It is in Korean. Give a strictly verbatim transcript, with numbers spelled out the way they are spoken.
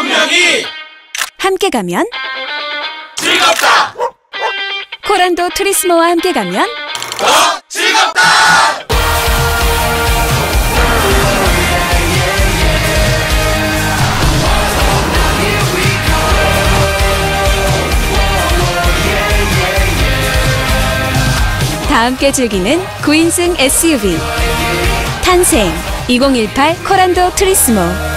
명이 함께 가면 즐겁다. 코란도 투리스모와 함께 가면 더 즐겁다. 다 함께 즐기는 구 인승 에스유브이 탄생 이천십팔 코란도 투리스모.